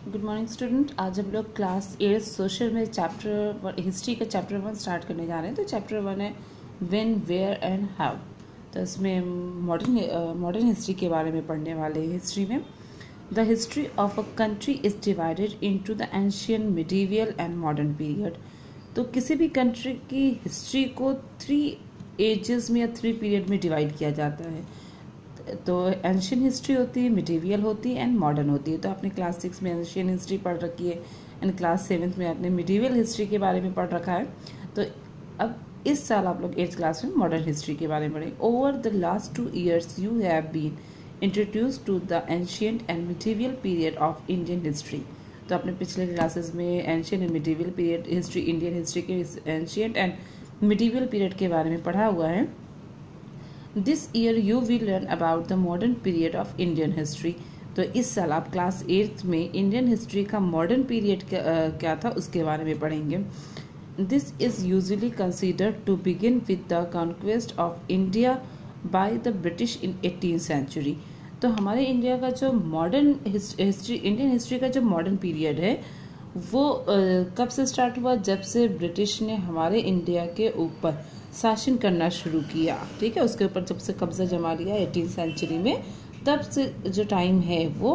Good morning student. आज हम लोग क्लास 8 सोशल में चैप्टर हिस्ट्री का चैप्टर 1 स्टार्ट करने जा रहे हैं। तो चैप्टर 1 है व्हेन, वेयर एंड हाउ। तो इसमें मॉडर्न हिस्ट्री के बारे में पढ़ने वाले हैं। हिस्ट्री में the history of a country is divided into the ancient, medieval and modern period. तो किसी भी कंट्री की हिस्ट्री को 3 एजेस में या 3 पीरियड में डिवाइड किया जाता है। तो एंशियंट हिस्ट्री होती है, मिडीवियल होती है एंड मॉडर्न होती है। तो आपने क्लास 6 में एंशियंट हिस्ट्री पढ़ रखी है एंड क्लास 7 में आपने मिडीवियल हिस्ट्री के बारे में पढ़ रखा है। तो अब इस साल आप लोग 8th क्लास में मॉडर्न हिस्ट्री के बारे में पढ़ेंगे। Over the last 2 years you have been introduce to the ancient and medieval period of Indian history. तो आपने पिछले क्लासेस में ancient and medieval period history, Indian history के एंशियंट एंड मिडीवियल पीरियड के बारे में पढ़ा हुआ है। This year you will learn about the modern period of Indian history. तो इस साल आप क्लास 8th में इंडियन हिस्ट्री का मॉडर्न पीरियड क्या था उसके बारे में पढ़ेंगे। This is usually considered to begin with the conquest of India by the British in 18th century. तो हमारे इंडिया का जो मॉडर्न हिस्ट्री, इंडियन हिस्ट्री का जो मॉडर्न पीरियड है वो कब से स्टार्ट हुआ? जब से ब्रिटिश ने हमारे इंडिया के ऊपर शासन करना शुरू किया। ठीक है, उसके ऊपर जब से कब्जा जमा लिया 18th सेंचुरी में, तब से जो टाइम है वो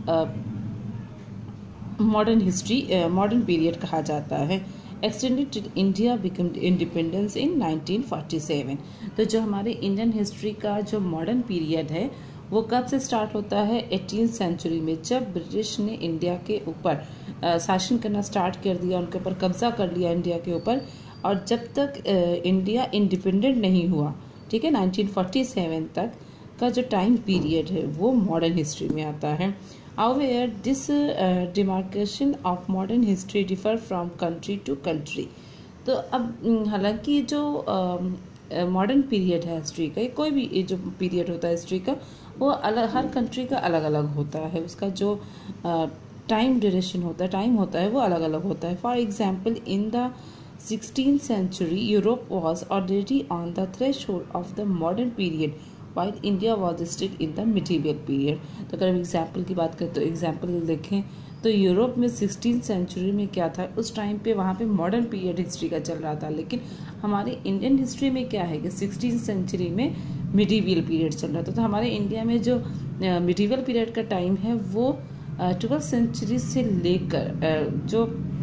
मॉडर्न हिस्ट्री, मॉडर्न पीरियड कहा जाता है। Extended till India become independence in 1947। तो जो हमारे इंडियन हिस्ट्री का जो मॉडर्न पीरियड है वो कब से स्टार्ट होता है? 18th सेंचुरी में, जब ब्रिटिश ने इंडिया के ऊपर शासन करना स्टार्ट कर दिया, उनके ऊपर कब्जा कर लिया इंडिया के ऊपर। और जब तक इंडिया इंडिपेंडेंट नहीं हुआ, ठीक है, 1947 तक का जो टाइम पीरियड है वो मॉडर्न हिस्ट्री में आता है। However, this demarcation of modern history differ from country to country। तो अब हालांकि जो मॉडर्न पीरियड है हिस्ट्री का, कोई भी जो पीरियड होता है हिस्ट्री का, वो अलग, हर कंट्री का अलग अलग होता है। उसका जो टाइम ड्यूरेशन होता है, टाइम होता है, वो अलग अलग होता है। For example, in the 16th century, Europe was already on the threshold of the modern period, while India was still in the medieval period। तो अगर हम एग्जाम्पल की बात करें तो एग्जाम्पल देखें तो यूरोप में 16th सेंचुरी में क्या था, उस टाइम पे वहाँ पे मॉडर्न पीरियड हिस्ट्री का चल रहा था। लेकिन हमारे इंडियन हिस्ट्री में क्या है कि 16th सेंचुरी में मिडीवियल पीरियड चल रहा था। तो हमारे इंडिया में जो मिडीवियल पीरियड का टाइम है वो 12th सेंचुरी से लेकर जो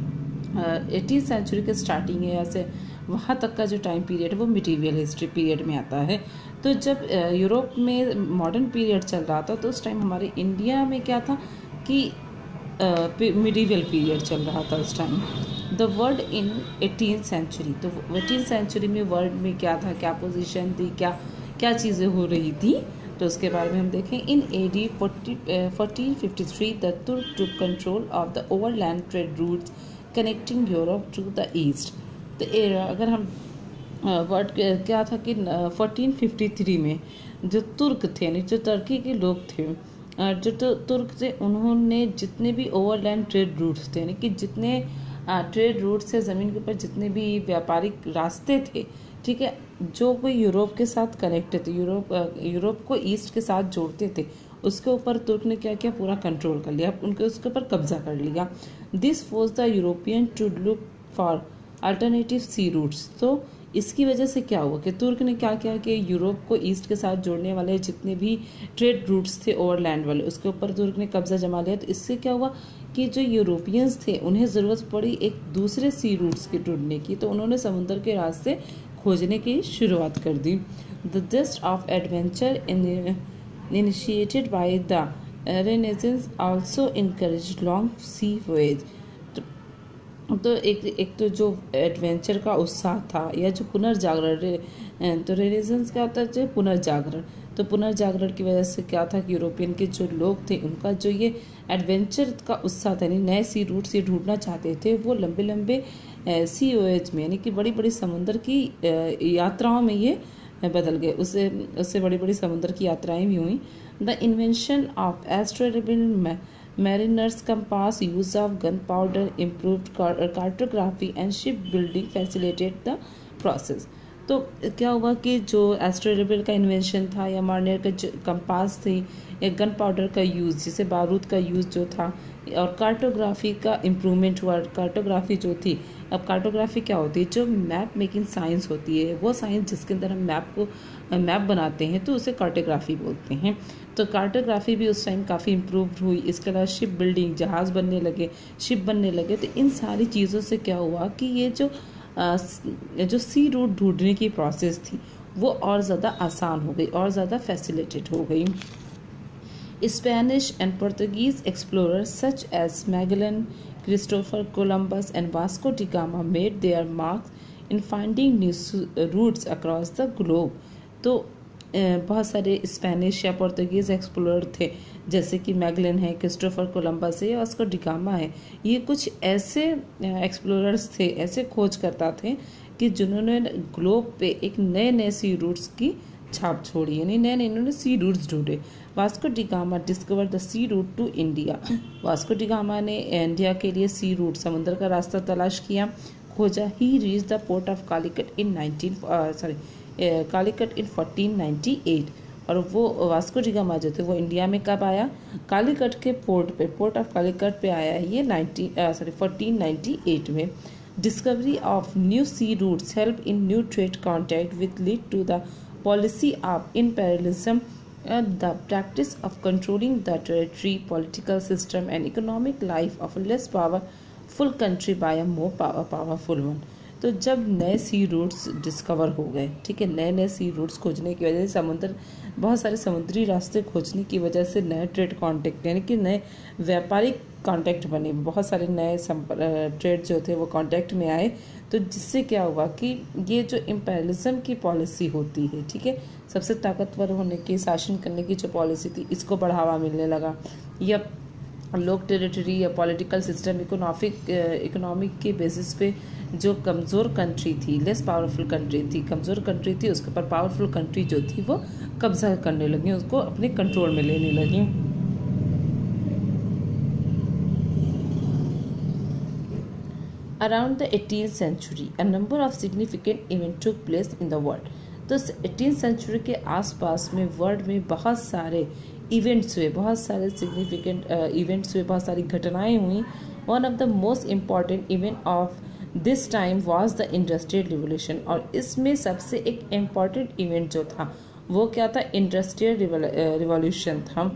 18th सेंचुरी के स्टार्टिंग है ऐसे वहाँ तक का जो टाइम पीरियड है वो मिडीवियल हिस्ट्री पीरियड में आता है। तो जब यूरोप में मॉडर्न पीरियड चल रहा था तो उस टाइम हमारे इंडिया में क्या था कि मिडीवियल पीरियड चल रहा था उस time. The world in 18th century, तो 18th सेंचुरी में वर्ल्ड में क्या था, क्या पोजीशन थी, क्या क्या चीज़ें हो रही थी, तो उसके बारे में हम देखें। इन AD 1453 the Turk took control of the overland trade routes connecting Europe to the east. तो अगर हम वर्ड क्या था कि 1453 में जो तुर्क थे, यानी जो तुर्की के लोग थे, जो तुर्क थे, उन्होंने जितने भी ओवरलैंड ट्रेड रूट्स थे, यानी कि जितने ट्रेड रूट्स थे, ज़मीन के ऊपर जितने भी व्यापारिक रास्ते थे, ठीक है, जो कोई यूरोप के साथ कनेक्टेड थे, यूरोप को ईस्ट के साथ जोड़ते थे, उसके ऊपर तुर्क ने क्या किया, पूरा कंट्रोल कर लिया, उनके उसके ऊपर कब्जा कर लिया। This force the European to look for alternative sea routes. तो इसकी वजह से क्या हुआ कि तुर्क ने क्या किया कि यूरोप को ईस्ट के साथ जोड़ने वाले जितने भी ट्रेड रूट्स थे ओवरलैंड वाले, उसके ऊपर तुर्क ने कब्जा जमा लिया। तो इससे क्या हुआ कि जो यूरोपियंस थे उन्हें ज़रूरत पड़ी एक दूसरे सी रूट्स के ढूंढने की, तो उन्होंने समुद्र के रास्ते खोजने की शुरुआत कर दी। The zest of adventure initiated by the Renaissance also encouraged long sea voyage. तो एक तो जो एडवेंचर का उत्साह था या जो पुनर्जागरण, तो रेनेसेंस क्या होता है, जो पुनर्जागरण, तो पुनर्जागरण की वजह से क्या था कि यूरोपियन के जो लोग थे उनका जो ये एडवेंचर का उत्साह था, यानी नए सी रूट से ढूंढना चाहते थे, वो लंबे लंबे सी वॉयेज में, यानी कि बड़ी बड़ी समुद्र की यात्राओं में ये बदल गए। उससे बड़ी बड़ी समुद्र की यात्राएं भी हुई। The invention of astronomical mariners compass, use of gunpowder, improved cartography and shipbuilding facilitated the process। तो क्या हुआ कि जो एस्ट्रोलेबल का इन्वेंशन था या मार्नियर का जो कंपास थी या गन पाउडर का यूज़, जिसे बारूद का यूज़ जो था, और कार्टोग्राफी का इम्प्रूवमेंट हुआ। कार्टोग्राफी जो थी, अब कार्टोग्राफी क्या होती है, जो मैप मेकिंग साइंस होती है, वो साइंस जिसके अंदर हम मैप बनाते हैं तो उसे कार्टोग्राफी बोलते हैं। तो कार्टोग्राफी भी उस टाइम काफ़ी इम्प्रूव हुई। इसके अलावा शिप बिल्डिंग, जहाज़ बनने लगे, शिप बनने लगे। तो इन सारी चीज़ों से क्या हुआ कि ये जो सी रूट ढूंढने की प्रोसेस थी वो और ज़्यादा आसान हो गई और ज़्यादा फैसिलिटेट हो गई। Spanish and Portuguese explorers such as Magellan, Christopher Columbus and Vasco da Gama made their marks in finding new routes across the globe. तो बहुत सारे स्पेनिश या पोर्तुगीज़ एक्सप्लोरर थे, जैसे कि मैगलन है, क्रिस्टोफर कोलंबस है या वास्को डी गामा है। ये कुछ ऐसे एक्सप्लोरर्स थे, ऐसे खोजकर्ता थे कि जिन्होंने ग्लोब पे एक नए नए सी रूट्स की छाप छोड़ी, यानी नए नए इन्होंने सी रूट्स ढूंढे। Vasco da Gama discover the sea route to India. Vasco da Gama ने इंडिया के लिए सी रूट, समुद्र का रास्ता तलाश किया, खोजा। He reach the port of Calicut in Calicut in 1498। और वो वास्को डी गामा जो थे वो इंडिया में कब आया, कालीकट के पोर्ट ऑफ कालीकट पे आया है ये 1498 में। Discovery of new sea routes help in new trade contact with lead to the policy of imperialism, the practice of controlling the territory, political system and economic life of a less powerful country by a more powerful one। तो जब नए sea routes discover हो गए, ठीक है, नए नए sea routes खोजने की वजह से बहुत सारे समुद्री रास्ते खोजने की वजह से नए ट्रेड कॉन्टैक्ट यानी कि नए व्यापारिक कॉन्टैक्ट बने, बहुत सारे नए ट्रेड जो थे वो कॉन्टैक्ट में आए। तो जिससे क्या हुआ कि ये जो इम्पेरियलिज्म की पॉलिसी होती है, ठीक है, सबसे ताकतवर होने की, शासन करने की जो पॉलिसी थी, इसको बढ़ावा मिलने लगा। या लोग टेरिटरी या पॉलिटिकल सिस्टम, इकोनॉमिक के बेसिस पे जो कमज़ोर कंट्री थी, लेस पावरफुल कंट्री थी, कमज़ोर कंट्री थी, उसके ऊपर पावरफुल कंट्री जो थी वो कब्जा करने लगी, उसको अपने कंट्रोल में लेने लगी। Around the 18th century, a number of significant events took place in the world। तो 18th सेंचुरी के आसपास में वर्ल्ड में बहुत सारे इवेंट्स हुए, बहुत सारे सिग्निफिकेंट इवेंट्स हुए, बहुत सारी घटनाएं हुई। One of the most important event of this time was the industrial revolution. और इसमें सबसे एक इम्पॉर्टेंट इवेंट जो था वो क्या था, इंडस्ट्रियल रिवॉल्यूशन था।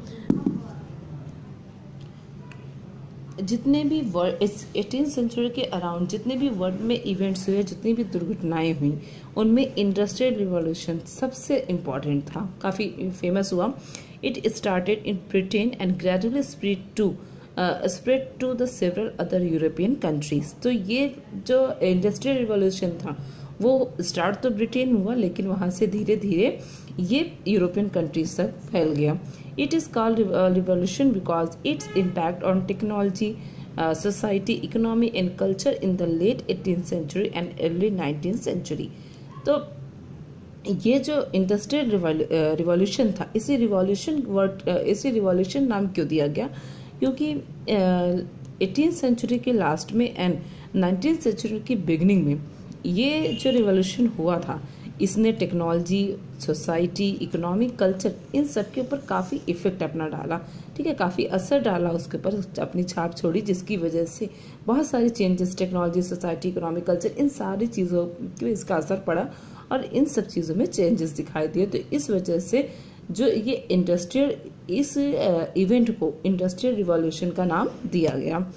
जितने भी वर्ल्ड इस 18th सेंचुरी के अराउंड जितने भी वर्ल्ड में इवेंट्स हुए, जितनी भी दुर्घटनाएं हुई, उनमें इंडस्ट्रियल रिवॉल्यूशन सबसे इम्पॉर्टेंट था, काफ़ी फेमस हुआ। It started in Britain and gradually spread to the several other European countries. तो ये जो इंडस्ट्रियल रिवॉल्यूशन था वो स्टार्ट तो ब्रिटेन हुआ, लेकिन वहाँ से धीरे धीरे ये यूरोपियन कंट्रीज तक फैल गया। It is called revolution because its impact on technology, society, economy and culture in the late 18th century and early 19th century। तो ये जो इंडस्ट्रियल रिवॉल्यूशन था, इसी रिवॉल्यूशन नाम क्यों दिया गया, क्योंकि 18th सेंचुरी के लास्ट में एंड 19th सेंचुरी की बिगनिंग में ये जो रिवॉल्यूशन हुआ था, इसने टेक्नोलॉजी, सोसाइटी, इकोनॉमिक, कल्चर, इन सब के ऊपर काफ़ी इफेक्ट अपना डाला, ठीक है, काफ़ी असर डाला, उसके ऊपर अपनी छाप छोड़ी, जिसकी वजह से बहुत सारी changes, technology, society, economic, culture, इन सारी चीज़ों पे इसका असर पड़ा और इन सब चीज़ों में चेंजेस दिखाई दिए। तो इस वजह से जो ये इस इवेंट को इंडस्ट्रियल रिवॉल्यूशन का नाम दिया गया।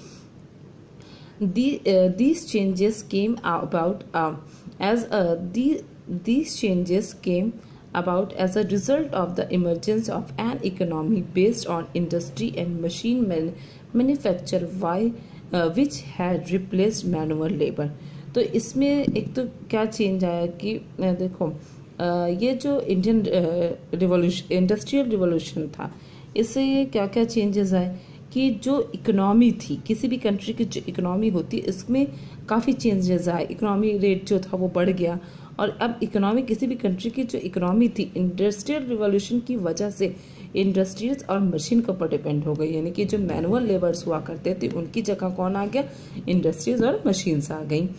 These changes came about as a result of the emergence of an economy based on industry and machine manufacture, which had replaced manual labor। तो इसमें एक तो क्या चेंज आया कि देखो, ये जो इंडस्ट्रियल रिवॉल्यूशन था, इससे क्या क्या चेंजेस आए कि जो इकोनॉमी थी, किसी भी कंट्री की जो इकोनॉमी होती, इसमें काफ़ी चेंजेस आए। इकोनॉमी रेट जो था वो बढ़ गया, और अब इकोनॉमी, किसी भी कंट्री की जो इकोनॉमी थी, इंडस्ट्रियल रिवॉल्यूशन की वजह से इंडस्ट्रीज और मशीन के ऊपर डिपेंड हो गई, यानी कि जो मैनुअल लेबर्स हुआ करते थे उनकी जगह कौन आ गया, इंडस्ट्रीज और मशीन्स आ गई।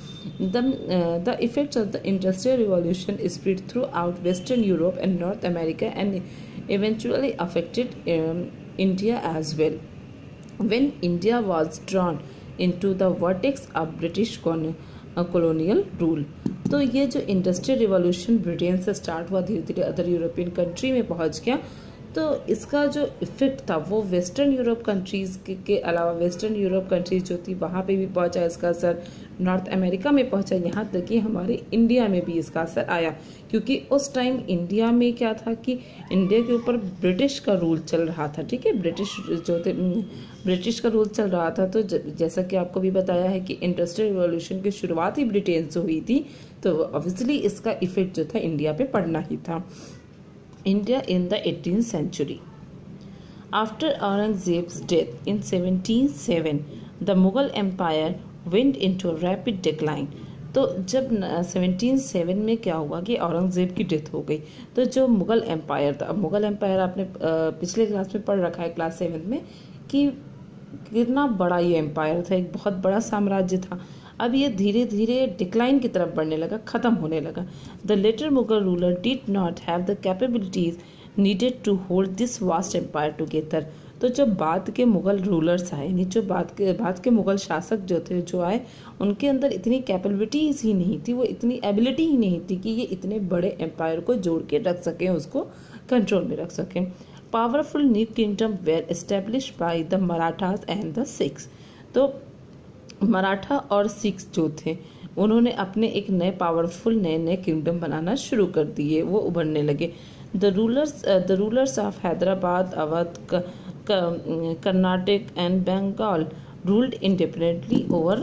The effects of the industrial revolution spread throughout western Europe and North America and eventually affected India as well. When India was drawn into the vortex of British colonial rule, तो ये जो industrial revolution Britain से start हुआ, धीरे धीरे other European country में पहुंच गया, तो इसका जो इफेक्ट था वो वेस्टर्न यूरोप कंट्रीज के अलावा वेस्टर्न यूरोप कंट्रीज जो थी वहाँ पे भी पहुंचा इसका असर, नॉर्थ अमेरिका में पहुंचा, यहाँ तक कि हमारे इंडिया में भी इसका असर आया, क्योंकि उस टाइम इंडिया में क्या था कि इंडिया के ऊपर ब्रिटिश का रूल चल रहा था। ठीक है, ब्रिटिश का रूल चल रहा था। तो जैसा कि आपको भी बताया है कि इंडस्ट्रियल रिवॉल्यूशन की शुरुआत ही ब्रिटेन से हुई थी, तो ऑब्वियसली इसका इफेक्ट जो था इंडिया पे पड़ना ही था। India in the 18th century. After Aurangzeb's death in 1707, the Mughal Empire went into rapid decline. तो जब 1707 में क्या हुआ कि औरंगजेब की डेथ हो गई, तो जो मुगल एम्पायर था, अब मुगल एम्पायर आपने पिछले क्लास में पढ़ रखा है क्लास 7 में कि कितना बड़ा ये एम्पायर था, एक बहुत बड़ा साम्राज्य था। अब ये धीरे धीरे डिक्लाइन की तरफ बढ़ने लगा, खत्म होने लगा। The later Mughal ruler did not have the capabilities needed to hold this vast empire together. तो जब बाद के मुगल रूलर्स आए, यानी जो बाद के मुगल शासक जो आए, उनके अंदर इतनी कैपेबिलिटीज ही नहीं थी, वो इतनी एबिलिटी ही नहीं थी कि ये इतने बड़े एम्पायर को जोड़ के रख सकें, उसको कंट्रोल में रख सकें। Powerful new kingdom were established by the Marathas and the Sikhs. तो मराठा और सिख्स जो थे उन्होंने अपने एक नए पावरफुल नए किंगडम बनाना शुरू कर दिए, वो उभरने लगे। The rulers of Hyderabad, Awadh, Karnataka and Bengal ruled independently over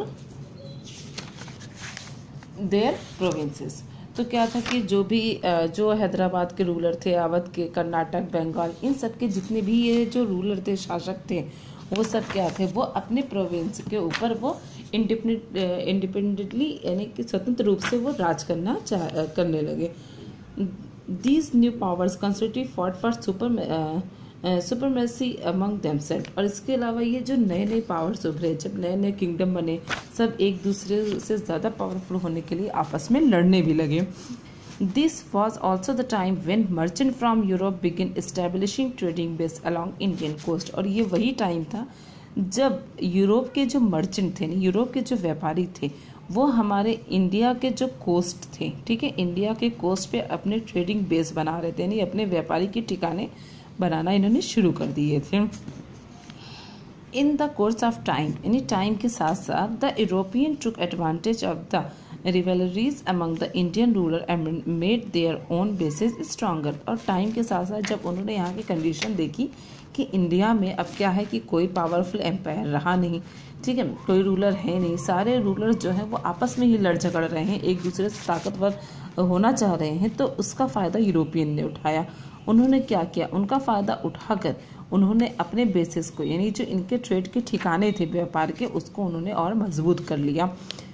their provinces. तो क्या था कि जो हैदराबाद के रूलर थे, अवध के, कर्नाटक, बंगाल, इन सब के जितने भी ये जो रूलर थे, शासक थे, वो सब क्या थे, वो अपने प्रोविंस के ऊपर वो इंडिपेंडेंटली यानी कि स्वतंत्र रूप से वो राज करने लगे। These new powers constructive fought for supremacy among themselves. और इसके अलावा ये जो नए पावर्स उभरे, जब नए किंगडम बने, सब एक दूसरे से ज़्यादा पावरफुल होने के लिए आपस में लड़ने भी लगे। This was also the time when merchants from Europe began establishing trading base along Indian coast। और ये वही टाइम था जब यूरोप के जो मर्चेंट थे, यूरोप के जो व्यापारी थे, वो हमारे इंडिया के जो कोस्ट थे, ठीक है, इंडिया के कोस्ट पे अपने ट्रेडिंग बेस बना रहे थे, यानी अपने व्यापारी के ठिकाने बनाना इन्होंने शुरू कर दिए थे। In the course of time, यानी टाइम के साथ साथ, the European took advantage of the rivalries among the Indian ruler and made their own bases stronger। और टाइम के साथ साथ जब उन्होंने यहाँ की कंडीशन देखी कि इंडिया में अब क्या है कि कोई पावरफुल एम्पायर रहा नहीं, ठीक है, कोई रूलर है नहीं, सारे रूलर जो हैं वो आपस में ही लड़ झगड़ रहे हैं, एक दूसरे से ताकतवर होना चाह रहे हैं, तो उसका फ़ायदा यूरोपियन ने उठाया। उन्होंने क्या किया, उनका फ़ायदा उठाकर उन्होंने अपने बेसिस को, यानी जो इनके ट्रेड के ठिकाने थे व्यापार के, उसको उन्होंने और मजबूत कर लिया।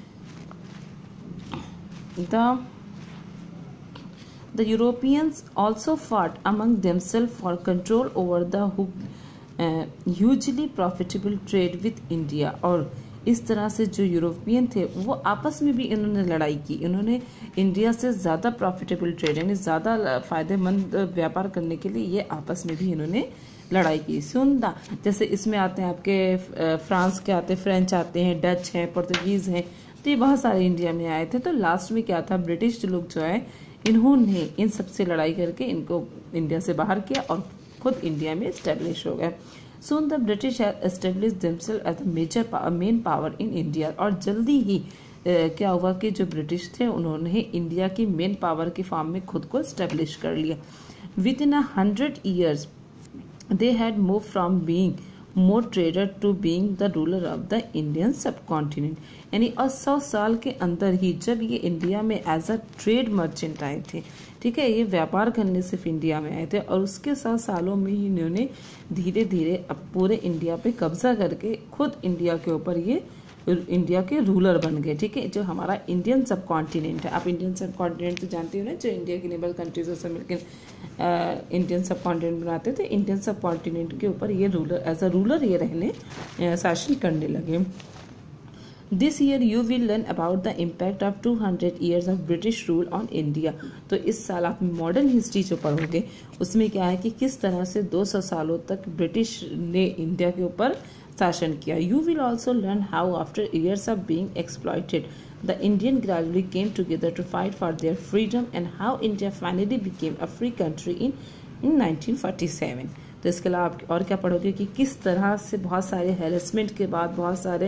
The Europeans also fought among themselves for control over the hugely profitable trade with India। और इस तरह से जो यूरोपियन थे वो आपस में भी इन्होंने लड़ाई की, इन्होंने इंडिया से ज़्यादा प्रॉफिटेबल ट्रेड यानी ज़्यादा फ़ायदेमंद व्यापार करने के लिए ये आपस में भी इन्होंने लड़ाई की। सुनदा जैसे इसमें आते हैं आपके फ्रांस के आते हैं, फ्रेंच आते हैं, डच हैं, पुर्तगीज़ हैं, तो ये बहुत सारे इंडिया में आए थे। तो लास्ट में क्या था, ब्रिटिश लोग जो है इन्होंने इन सब से लड़ाई करके इनको इंडिया से बाहर किया और खुद इंडिया में स्टेब्लिश हो गए। Soon the British had established themselves as a main power in India। और जल्दी ही क्या हुआ कि जो ब्रिटिश थे उन्होंने इंडिया की मेन पावर के फॉर्म में खुद को स्टेब्लिश कर लिया। Within 100 years they had moved from being more trader to being the ruler of the Indian subcontinent। यानी और 100 साल के अंदर ही जब ये इंडिया में एज अ ट्रेड मर्चेंट आए थे, ठीक है, ये व्यापार करने सिर्फ इंडिया में आए थे, और उसके 100 सालों में ही इन्होंने धीरे धीरे अब पूरे इंडिया पे कब्जा करके खुद इंडिया के ऊपर ये इंडिया के रूलर बन गए। ठीक है, जो हमारा इंडियन सब कॉन्टिनेंट है, आप इंडियन सब कॉन्टिनेंट तो जानते हो ना, जो इंडिया की नेबल कंट्रीज से मिलकर इंडियन सब कॉन्टिनेंट बनाते थे। इंडियन सब कॉन्टिनेंट के ऊपर ये रूलर एज अ रूलर ये रहने शासन करने लगे। This year you will learn about the impact of 200 years of British rule on India. तो इस साल आप मॉडर्न हिस्ट्री जो पढ़ोगे उसमें क्या है कि किस तरह से 200 सालों तक ब्रिटिश ने इंडिया के ऊपर शासन किया। You will also learn how after years of being exploited the Indian gradually came together to fight for their freedom and how India finally became a free country in 1947। तो इसके अलावा आप और क्या पढ़ोगे कि किस तरह से बहुत सारे हैरेसमेंट के बाद, बहुत सारे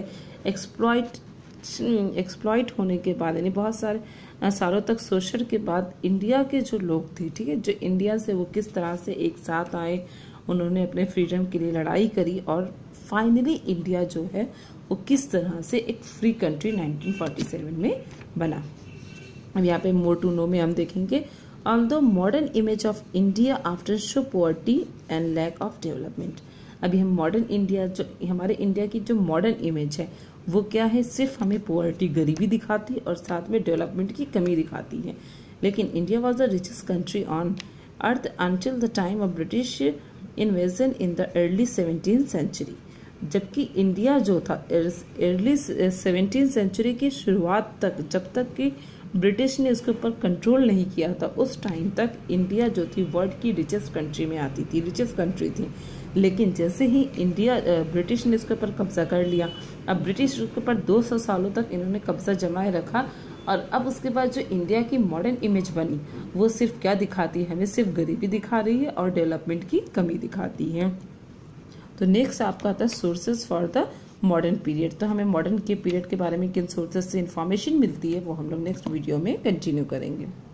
एक्सप्लॉइट होने के बाद, यानी बहुत सारे सालों तक शोषण के बाद इंडिया के जो लोग थे, ठीक है, जो इंडिया से वो किस तरह से एक साथ आए, उन्होंने अपने फ्रीडम के लिए लड़ाई करी और फाइनली इंडिया जो है वो किस तरह से एक फ्री कंट्री 1947 में बना। अब यहाँ पे मोर टू नो में हम देखेंगे Although modern image of India after show poverty and lack of development। अभी हम मॉडर्न इंडिया, जो हमारे इंडिया की जो मॉडर्न इमेज है वो क्या है, सिर्फ हमें पोवर्टी, गरीबी दिखाती है और साथ में डेवलपमेंट की कमी दिखाती है। लेकिन India was the richest country on earth until the time of British invasion in the early 17th century. जबकि इंडिया जो था अर्ली 17th सेंचुरी की शुरुआत तक, जब तक कि ब्रिटिश ने इसके ऊपर कंट्रोल नहीं किया था, उस टाइम तक इंडिया जो थी वर्ल्ड की रिचेस्ट कंट्री में आती थी, रिचेस्ट कंट्री थी। लेकिन जैसे ही ब्रिटिश ने इसके ऊपर कब्जा कर लिया, अब ब्रिटिश के ऊपर 200 सालों तक इन्होंने कब्जा जमाए रखा और अब उसके बाद जो इंडिया की मॉडर्न इमेज बनी वो सिर्फ क्या दिखाती है, हमें सिर्फ गरीबी दिखा रही है और डेवलपमेंट की कमी दिखाती है। तो नेक्स्ट आपका आता है sources for the modern period. तो हमें मॉडर्न के पीरियड के बारे में किन सोर्सेज से इंफॉर्मेशन मिलती है वो हम लोग नेक्स्ट वीडियो में कंटिन्यू करेंगे।